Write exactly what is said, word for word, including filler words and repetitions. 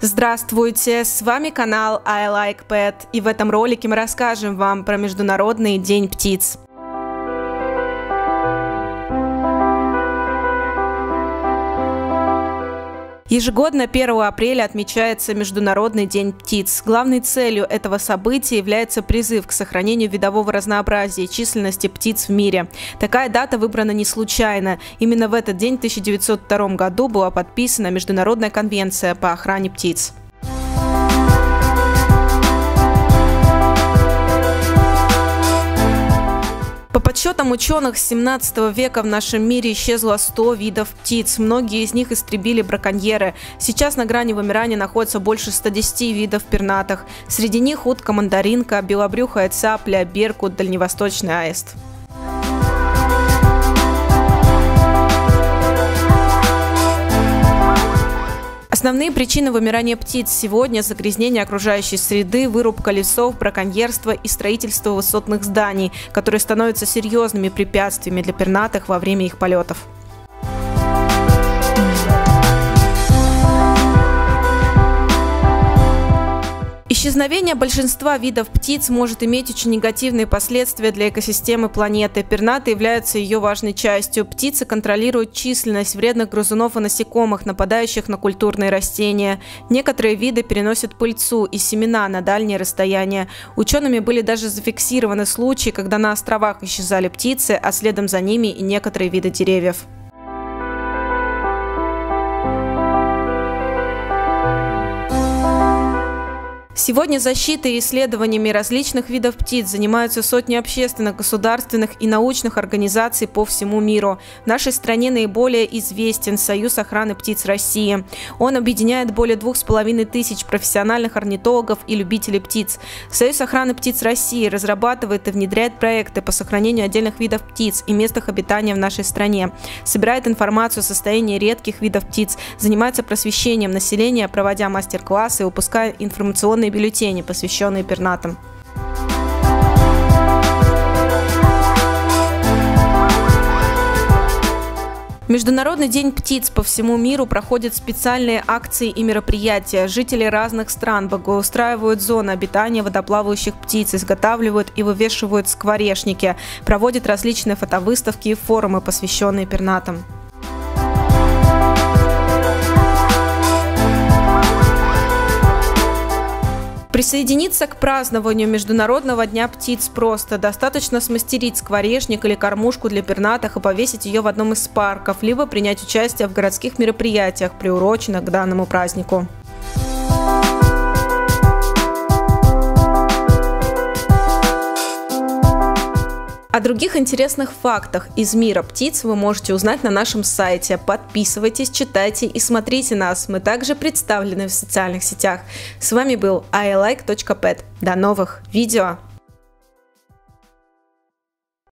Здравствуйте, с вами канал I Like Pet, и в этом ролике мы расскажем вам про Международный день птиц. Ежегодно первого апреля отмечается Международный день птиц. Главной целью этого события является призыв к сохранению видового разнообразия и численности птиц в мире. Такая дата выбрана не случайно. Именно в этот день в тысяча девятьсот втором году была подписана Международная конвенция по охране птиц. По подсчетам ученых, с семнадцатого века в нашем мире исчезло сто видов птиц. Многие из них истребили браконьеры. Сейчас на грани вымирания находится больше ста десяти видов пернатых. Среди них утка, мандаринка, белобрюхая цапля, беркут, дальневосточный аист. Основные причины вымирания птиц сегодня – загрязнение окружающей среды, вырубка лесов, браконьерство и строительство высотных зданий, которые становятся серьезными препятствиями для пернатых во время их полетов. Исчезновение большинства видов птиц может иметь очень негативные последствия для экосистемы планеты. Пернатые являются ее важной частью. Птицы контролируют численность вредных грызунов и насекомых, нападающих на культурные растения. Некоторые виды переносят пыльцу и семена на дальние расстояния. Учеными были даже зафиксированы случаи, когда на островах исчезали птицы, а следом за ними и некоторые виды деревьев. Сегодня защитой и исследованиями различных видов птиц занимаются сотни общественных, государственных и научных организаций по всему миру. В нашей стране наиболее известен Союз охраны птиц России. Он объединяет более двух с половиной тысяч профессиональных орнитологов и любителей птиц. Союз охраны птиц России разрабатывает и внедряет проекты по сохранению отдельных видов птиц и мест их обитания в нашей стране, собирает информацию о состоянии редких видов птиц, занимается просвещением населения, проводя мастер-классы и выпуская информационные бюллетени, посвященные пернатым. Международный день птиц по всему миру проходят специальные акции и мероприятия. Жители разных стран благоустраивают зоны обитания водоплавающих птиц, изготавливают и вывешивают скворечники, проводят различные фотовыставки и форумы, посвященные пернатым. Присоединиться к празднованию Международного дня птиц просто. Достаточно смастерить скворечник или кормушку для пернатых и повесить ее в одном из парков, либо принять участие в городских мероприятиях, приуроченных к данному празднику. О других интересных фактах из мира птиц вы можете узнать на нашем сайте. Подписывайтесь, читайте и смотрите нас. Мы также представлены в социальных сетях. С вами был ай лайк точка пэт. До новых видео!